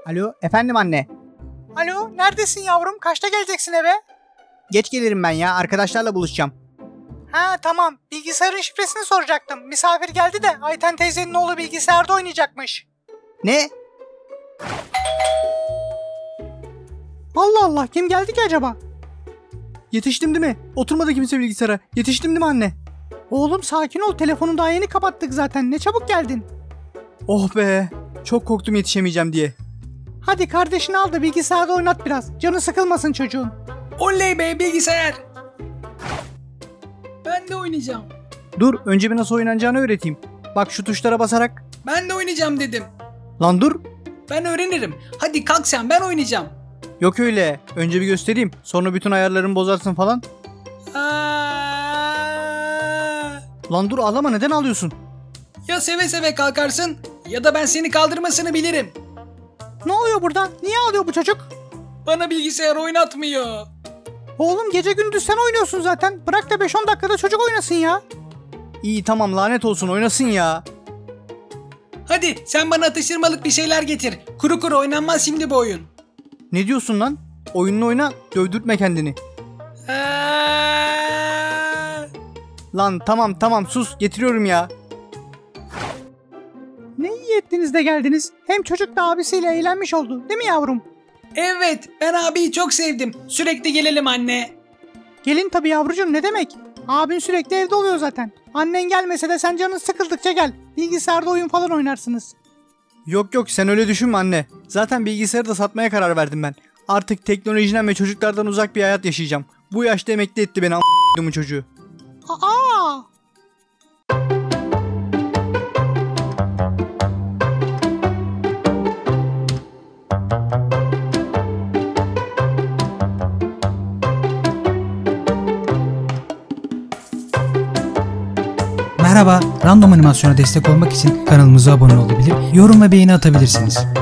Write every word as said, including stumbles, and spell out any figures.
Alo, efendim anne. Alo, neredesin yavrum? Kaçta geleceksin eve? Geç gelirim ben ya, arkadaşlarla buluşacağım. Ha tamam, bilgisayarın şifresini soracaktım. Misafir geldi de Ayten teyzenin oğlu bilgisayarda oynayacakmış. Ne? Allah Allah, kim geldi ki acaba? Yetiştim değil mi? Oturmadı kimse bilgisayara. Yetiştim değil mi anne? Oğlum sakin ol, telefonu daha yeni kapattık zaten. Ne çabuk geldin. Oh be, çok korktum yetişemeyeceğim diye. Hadi kardeşini al da bilgisayarda oynat biraz. Canı sıkılmasın çocuğun. Oley be, bilgisayar. Ben de oynayacağım. Dur, önce bir nasıl oynanacağını öğreteyim. Bak şu tuşlara basarak. Ben de oynayacağım dedim. Lan dur. Ben öğrenirim. Hadi kalk sen, ben oynayacağım. Yok öyle. Önce bir göstereyim. Sonra bütün ayarlarımı bozarsın falan. Aa! Lan dur, ağlama, neden ağlıyorsun? Ya seve seve kalkarsın ya da ben seni kaldırmasını bilirim. Ne oluyor burada? Niye ağlıyor bu çocuk? Bana bilgisayar oynatmıyor. Oğlum gece gündüz sen oynuyorsun zaten. Bırak da beş on dakikada çocuk oynasın ya. İyi tamam, lanet olsun, oynasın ya. Hadi sen bana atıştırmalık bir şeyler getir. Kuru kuru oynanmaz şimdi bu oyun. Ne diyorsun lan? Oyununu oyna, dövdürtme kendini. Aa! Lan tamam tamam sus, getiriyorum ya. Ne iyi ettiniz de geldiniz. Hem çocuk da abisiyle eğlenmiş oldu. Değil mi yavrum? Evet, ben abiyi çok sevdim. Sürekli gelelim anne. Gelin tabii yavrucuğum, ne demek? Abin sürekli evde oluyor zaten. Annen gelmese de sen canın sıkıldıkça gel. Bilgisayarda oyun falan oynarsınız. Yok yok, sen öyle düşünme anne. Zaten bilgisayarı da satmaya karar verdim ben. Artık teknolojiden ve çocuklardan uzak bir hayat yaşayacağım. Bu yaşta emekli etti beni a******'ın çocuğu. Aa! Merhaba, Random Animasyon'a destek olmak için kanalımıza abone olabilir, yorum ve beğeni atabilirsiniz.